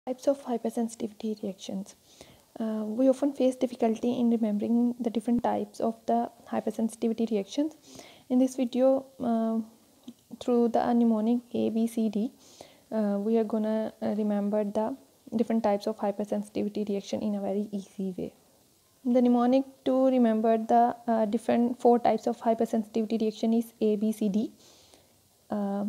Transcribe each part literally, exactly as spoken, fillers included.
Types of hypersensitivity reactions. Uh, we often face difficulty in remembering the different types of the hypersensitivity reactions. In this video, uh, through the mnemonic A B C D, uh, we are gonna uh, remember the different types of hypersensitivity reaction in a very easy way. The mnemonic to remember the uh, different four types of hypersensitivity reaction is A B C D. Uh,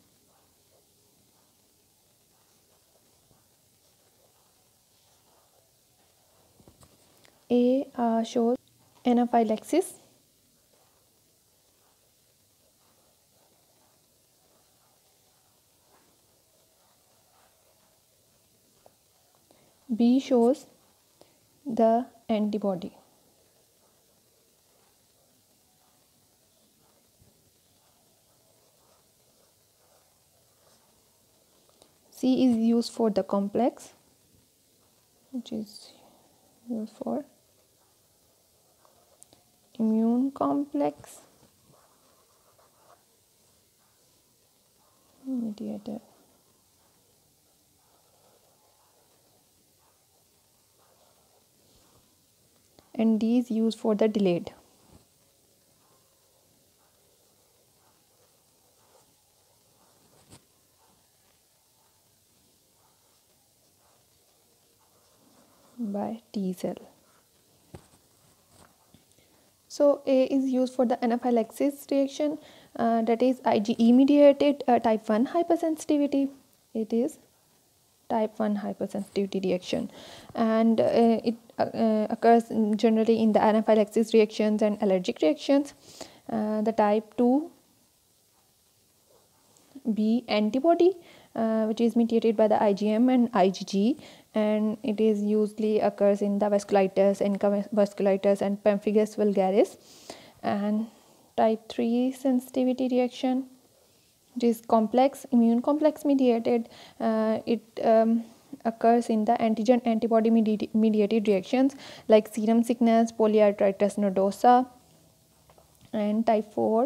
A uh, shows anaphylaxis. B shows the antibody. C is used for the complex, which is used for immune complex mediator. And D is used for the delayed. By T cell. So A is used for the anaphylaxis reaction, uh, that is IgE mediated uh, type one hypersensitivity. It is type one hypersensitivity reaction, and uh, it uh, occurs generally in the anaphylaxis reactions and allergic reactions. Uh, the type two B antibody, uh, which is mediated by the IgM and IgG, and it is usually occurs in the vasculitis, Encke vasculitis, and pemphigus vulgaris. And type three sensitivity reaction, it is complex, immune complex mediated. Uh, it um, occurs in the antigen antibody mediated, mediated reactions like serum sickness, polyarthritis nodosa. And type four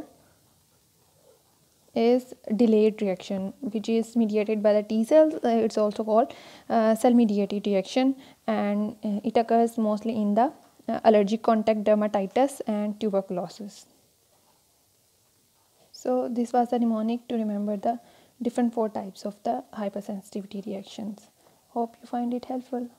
is delayed reaction, which is mediated by the T cells. Uh, it's also called uh, cell mediated reaction, and uh, it occurs mostly in the uh, allergic contact dermatitis and tuberculosis. So this was the mnemonic to remember the different four types of the hypersensitivity reactions. Hope you find it helpful.